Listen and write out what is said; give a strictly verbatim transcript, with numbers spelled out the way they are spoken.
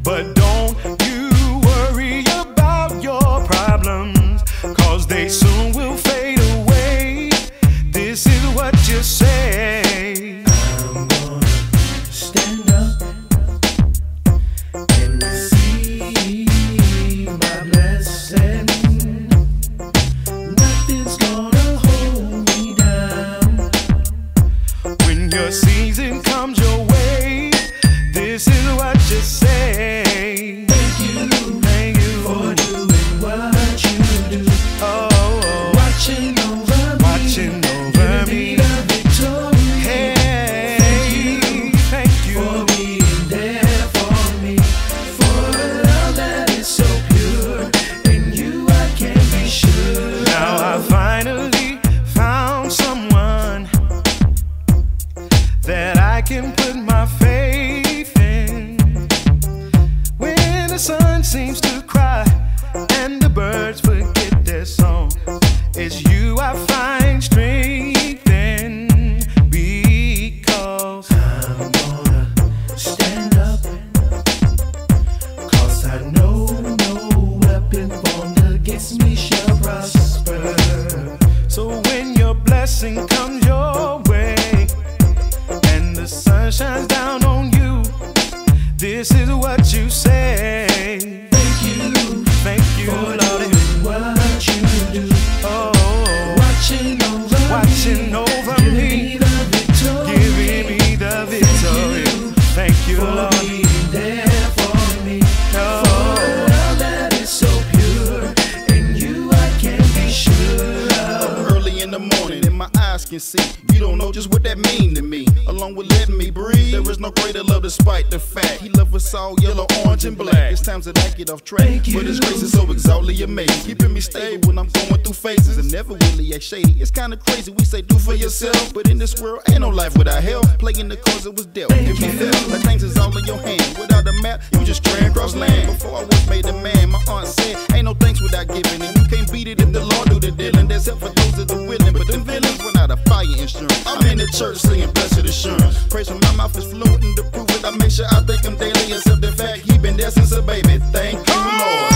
But don't you worry about your problems, 'cause they soon will fade away. This is what you say. I'm gonna stand up and receive my blessing. Nothing's gonna hold me down. When your season comes your way, this is what you say. Thank you, Thank you for doing what you do. Oh, oh. Watching over me, Watching over me. giving me the victory. Hey, Thank thank you you. for being there for me, for a love that is so pure. In you I can be sure. Now I finally found someone that I can put my faith in. When the sun seems to cry and the birds forget their song, it's you I find strength in, because I'm gonna stand up, 'cause I know no weapon formed against me shall prosper. so when your blessing comes your way and the sun shines down on you, this is what you say. Thank you, Thank you, for Lord. doing what you do. Oh, Watching over watching me, over giving me, me the victory. giving me the victory. Thank you, For Lord. being there for me, for a love that is so pure. In you I can be sure. Early in the morning and my eyes can see. You don't know just what that mean to me. Along with letting me breathe, there is no greater love despite the fact He love us all yellow, orange, and black. It's times that I get off track, Thank but His you. grace is so exaltedly amazing, keeping me stable when I'm going through phases and never really act shady. It's kinda crazy, we say do for yourself, but in this world ain't no life without help. Playing the cards that was dealt, Thank if you you. feel like things is all in your hand. Without a map, you just straying across land. Before I was made a man, my aunt said, ain't no thanks without giving, and you can't beat it if the Lord do the dealing. There's help for those that are willing, but them villains went out of fire insurance. I'm in the church singing blessed assurance. Praise from my mouth is fluent to prove it. I make sure I thank Him daily, accept the fact He been there since a baby. Thank you, Lord.